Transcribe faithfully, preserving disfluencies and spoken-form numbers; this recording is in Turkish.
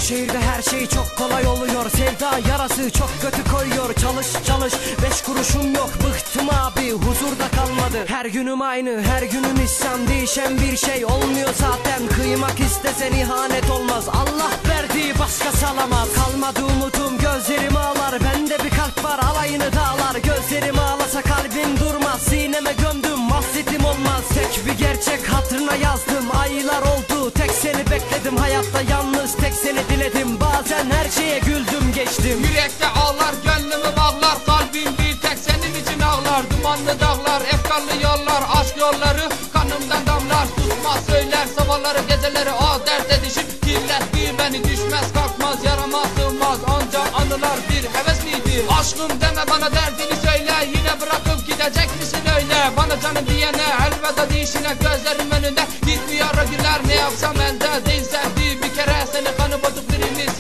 şehirde her şey çok kolay oluyor. Sevda yarası çok kötü koyuyor. Çalış çalış beş kuruşum yok, bıktım abi, huzurda kalmadı. Her günüm aynı, her günüm isyan, değişen bir şey olmuyor zaten. Kıymak istesen ihanet olmaz, Allah verdiği başkası alamaz. Kalmadı umudum, gözlerim ağlar, bende bir kalp var alayını dağlar. Gözlerim ağlasa kalbim durmaz, sineme gömdüm hasretim olmaz. Tek bir gerçek hatırına yazdım, aylar oldu tek seni bekledim. Hayatta yalnız tek seni diledim, bazen her şeye güldüm geçtim. Yürekte ağlar, gönlümü bağlar, kalbim bir tek senin için ağlar. Dumanlı dağlar, efkarlı yollar, aşk yolları kanımdan damlar. Susmaz söyler sabahları geceleri, o dert edişim kirletti beni. Düşmez kalkmaz yarama sığmaz, onca anılar bir heves miydi? Aşkım deme bana, derdini söyle, yine bırakıp gidecek misin öyle? Bana canım diyene elveda dişine, gözlerim önünde gitmiyor o günler. Ne yapsam elde değil, sevdi bir kere seni, kanı bozuk birimiz